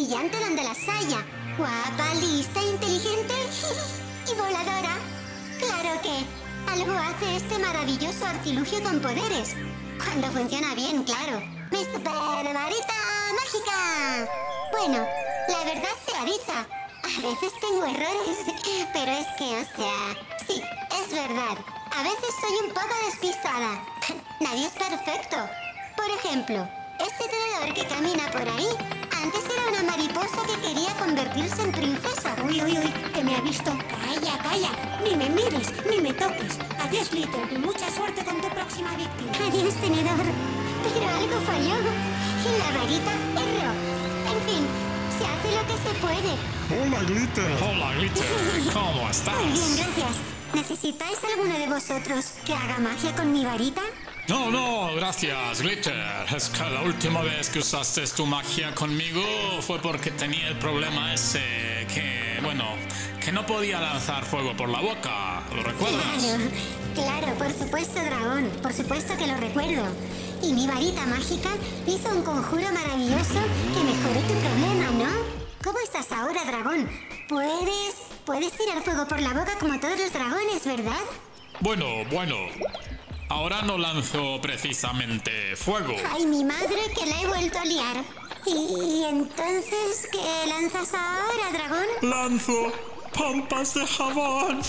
brillante donde las haya. Guapa, lista, inteligente y voladora. Claro que algo hace este maravilloso artilugio con poderes. Cuando funciona bien, claro. ¡Mi super varita mágica! Bueno, la verdad sea dicha, a veces tengo errores, pero es que, o sea, sí, es verdad. A veces soy un poco despistada. Nadie es perfecto. Por ejemplo, ese tenedor que camina por ahí, antes era una mariposa que quería convertirse en princesa. Uy, uy, uy, que me ha visto. Calla, calla. Ni me mires, ni me toques. Adiós, Glitter, y mucha suerte con tu próxima víctima. Adiós, tenedor. Pero algo falló. Y la varita erró. En fin, se hace lo que se puede. Hola, Glitter. Hola, Glitter. ¿Cómo estás? Muy bien, gracias. ¿Necesitáis alguno de vosotros que haga magia con mi varita? No, no, gracias, Glitter. Es que la última vez que usaste tu magia conmigo fue porque tenía el problema ese que, bueno, que no podía lanzar fuego por la boca. ¿Lo recuerdas? Claro, por supuesto, dragón. Por supuesto que lo recuerdo. Y mi varita mágica hizo un conjuro maravilloso que mejoró tu problema, ¿no? ¿Cómo estás ahora, dragón? Puedes tirar fuego por la boca como todos los dragones, ¿verdad? Bueno. Ahora no lanzo precisamente fuego. Ay, mi madre, que la he vuelto a liar. ¿Y entonces qué lanzas ahora, dragón? Lanzo pompas de jabón.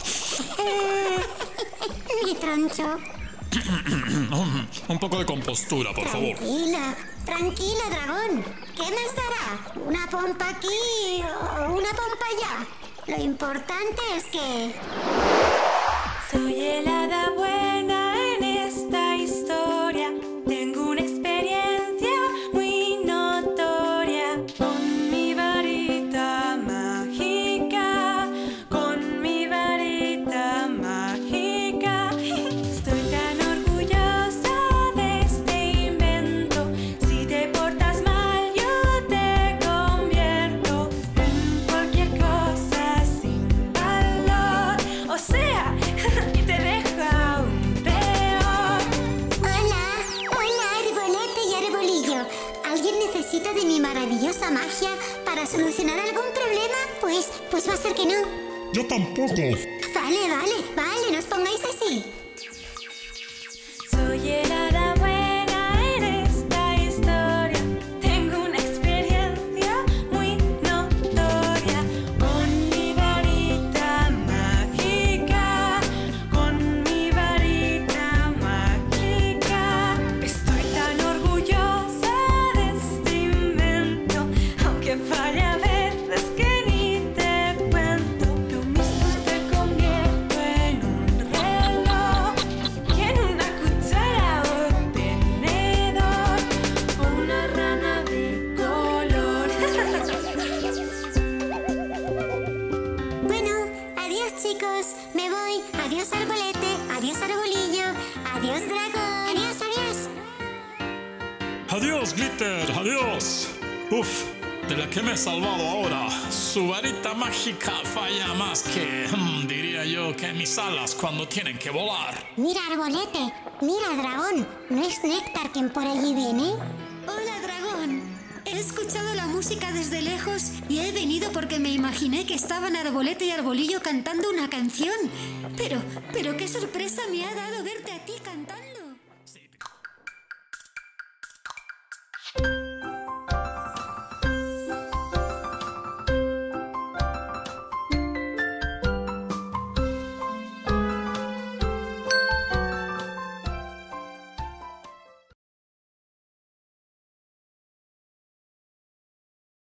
Mi troncho. Un poco de compostura, por favor. Tranquila, dragón. ¿Qué más dará? ¿Una pompa aquí o una pompa allá? Lo importante es que... Soy el hada buena en esta historia. Tengo una experiencia muy notoria. Con mi varita mágica, con mi varita mágica. Estoy tan orgullosa de este invento. Si te portas mal, yo te convierto en cualquier cosa sin valor. O sea, y te deja aún peor. Hola, arbolete y arbolillo. ¿Alguien necesita de mi maravillosa magia para solucionar algún problema? Pues va a ser que no. Yo tampoco. Vale, no os pongáis así. Soy el hada buena en esta historia. Tengo una experiencia muy notoria. Con mi varita mágica, con mi varita mágica. Estoy tan orgullosa de este invento, aunque falle a veces que ni te cuento. Lo mismo te convierto en un reloj, y en una cuchara o tenedor, o una rana bicolor. Bueno, adiós, chicos. Me voy. Adiós, arbolete. Adiós, arbolillo. Adiós, dragón. Adiós. Adiós, Glitter, adiós. Uf, de la que me he salvado ahora. Su varita mágica falla más que, diría yo, que mis alas cuando tienen que volar. Mira, arbolete. Mira, dragón. ¿No es Néctar quien por allí viene? Hola, dragón. He escuchado la música desde lejos y he venido porque me imaginé que estaban Arbolete y Arbolillo cantando una canción. Pero qué sorpresa me ha dado verte a ti cantando.